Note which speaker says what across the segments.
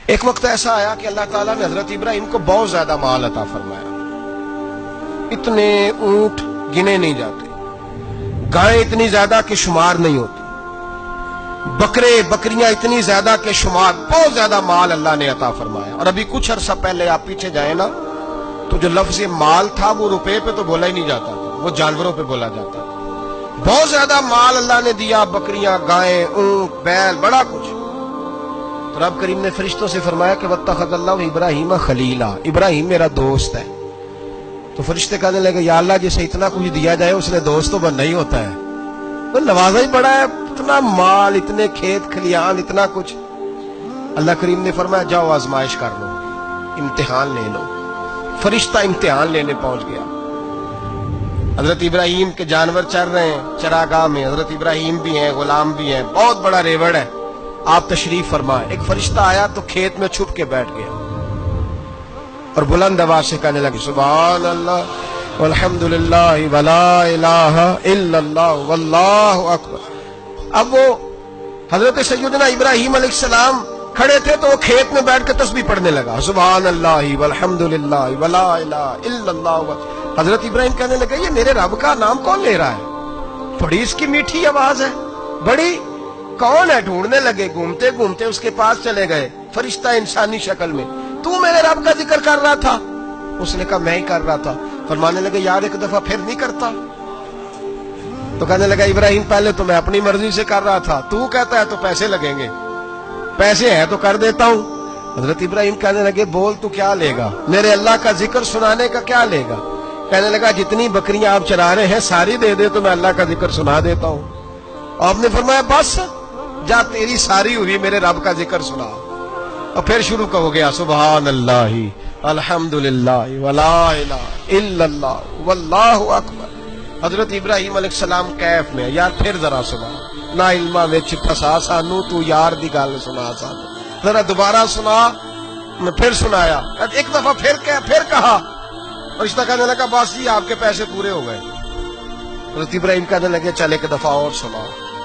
Speaker 1: ایک وقت ایسا آیا کہ اللہ تعالیٰ نے حضرت ابراہیم کو بہت زیادہ مال عطا فرمایا. اتنے اونٹ گنے نہیں جاتے، گائیں اتنی زیادہ کہ شمار نہیں ہوتی، بکرے بکریاں اتنی زیادہ کہ شمار، بہت زیادہ مال اللہ نے عطا فرمایا. اور ابھی کچھ عرصہ پہلے آپ پیچھے جائیں نا تو جو لفظ مال تھا وہ روپے پہ تو بولا ہی نہیں جاتا تھا، وہ جانوروں پہ بولا جاتا تھا. بہت زیادہ مال اللہ نے دیا، بکریاں، گائیں، اونٹ، بیل، بڑا کچھ. تو رب کریم نے فرشتوں سے فرمایا کہ واتخذ اللہ ابراہیم خلیلا، ابراہیم میرا دوست ہے. تو فرشتے کہنے لگے یا اللہ جسے اتنا کچھ دیا جائے اس نے دوست تو بننا ہی ہوتا ہے، وہ نوازا ہی بڑا ہے، اتنا مال، اتنے کھیت کھلیان، اتنا کچھ. اللہ کریم نے فرمایا جاؤ آزمائش کر لو، امتحان لے لو. فرشتہ امتحان لینے پہنچ گیا. حضرت ابراہیم کے جانور چر رہے ہیں چراگاہ میں، حضرت ابراہیم بھی ہیں، غلام بھی ہیں، بہت بڑا ریوڑ ہے. آپ تشریف فرمائے. ایک فرشتہ آیا تو کھیت میں چھپ کے بیٹھ گیا اور بلند آواز سے کہنے لگے سبحان اللہ والحمدللہ ولا الہ الا اللہ واللہ اکبر. اب وہ حضرت سیدنا ابراہیم علیہ السلام کھڑے تھے تو وہ کھیت میں بیٹھ کے تسبیح پڑھنے لگا سبحان اللہ والحمدللہ ولا الہ الا اللہ. حضرت ابراہیم کہنے لگے یہ میرے رب کا نام کون لے رہا ہے؟ بڑی اس کی میٹھی آواز ہے، بڑی، کون ہے؟ ڈھونڈنے لگے، گھومتے گھومتے اس کے پاس چلے گئے. فرشتہ انسانی شکل میں، تو میرے رب کا ذکر کر رہا تھا؟ اس نے کہا میں ہی کر رہا تھا. فرمانے لگے یار ایک دفعہ پھر نہیں کرتا؟ تو کہنے لگا ابراہیم پہلے تو میں اپنی مرضی سے کر رہا تھا، تو کہتا ہے تو پیسے لگیں گے، پیسے ہیں تو کر دیتا ہوں. حضرت ابراہیم کہنے لگے بول تو کیا لے گا؟ میرے اللہ کا ذکر سنانے کا کیا لے گا؟ کہنے لگا جتنی بکریاں آپ چرا رہے ہیں ساری دے دے تو میں اللہ کا ذکر سنا دیتا ہوں. آپ نے فرمایا بس جا تیری ساری ہوئی، میرے رب کا ذکر سنا. اور پھر شروع ہو گیا سبحان اللہ الحمدللہ ولا الہ الا اللہ واللہ اکبر. حضرت ابراہیم علیہ السلام کیف میں یار پھر ذرا سنا، نا علما وچ پھسا سانو، تو یار دی گل سنا سانو، ذرا دوبارہ سنا. میں پھر سنایا، ایک دفعہ پھر کہا. فرشتہ کہنے لگا بس جی آپ کے پیسے پورے ہو گئے. حضرت ابراہیم کہنے لگے چل ایک دفعہ اور سنا.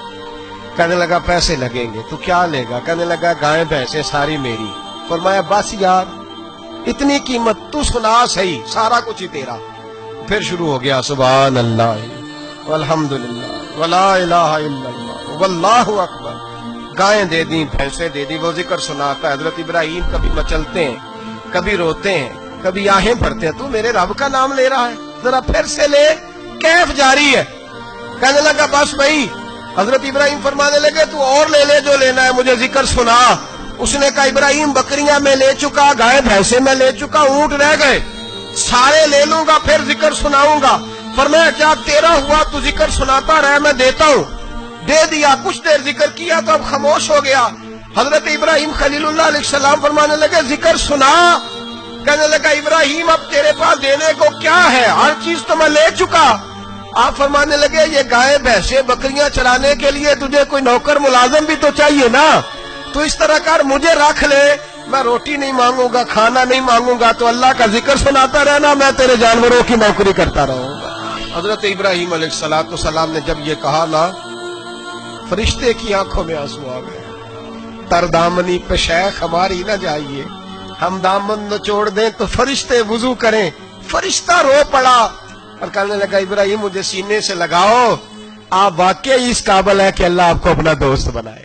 Speaker 1: کہنے لگا پیسے لگیں گے. تو کیا لے گا؟ کہنے لگا گائیں بھینسیں ساری میری. فرمایا بس یار اتنی قیمت، تو سنا صحیح، سارا کچھ ہی تیرا. پھر شروع ہو گیا سبحان اللہ والحمدللہ ولا الہ الا اللہ واللہ اکبر. گائیں دے دی، بھینسیں دے دی، وہ ذکر سناتا ہے. حضرت ابراہیم کبھی مچلتے ہیں، کبھی روتے ہیں، کبھی آہیں بھرتے ہیں. تو میرے رب کا نام لے رہا ہے، ذرا پھر سے لے. کیف جاری ہے. کہنے لگا بس بھائی. حضرت ابراہیم فرمانے لگے تو اور لے لے جو لینا ہے، مجھے ذکر سنا. اس نے کہا ابراہیم بکریاں میں لے چکا، گائے بھینسیں میں لے چکا، اونٹ رہ گئے، سارے لے لوں گا پھر ذکر سناؤں گا. فرمایا کیا تیرا ہوا تو ذکر سناتا رہ، میں دیتا ہوں. دے دیا. کچھ دیر ذکر کیا تو اب خاموش ہو گیا. حضرت ابراہیم خلیل اللہ علیہ السلام فرمانے لگے ذکر سنا. کہنے لگا ابراہیم اب تیرے پاس دینے کو کیا ہے؟ ہر چیز تو میں لے چکا. آپ فرمانے لگے یہ گائے بھینسیں بکریاں چرانے کے لیے تجھے کوئی نوکر ملازم بھی تو چاہیے نا. تو اس طرح کر مجھے رکھ لے، میں روٹی نہیں مانگوں گا، کھانا نہیں مانگوں گا، تو اللہ کا ذکر سناتا رہنا، میں تیرے جانوروں کی نوکری کرتا رہوں گا. حضرت ابراہیم علیہ السلام نے جب یہ کہا نا، فرشتے کی آنکھوں میں آنسو آ گئے. تر دامنی پہ شیخ ہماری نہ جائیے، ہم دامن نچوڑ دیں تو فرشتے وضو کریں. فرشتہ رو پڑا اور کہنے لگا ابراہیم مجھے سینے سے لگاؤ، آپ واقعی اس قابل ہے کہ اللہ آپ کو اپنا دوست بنائے.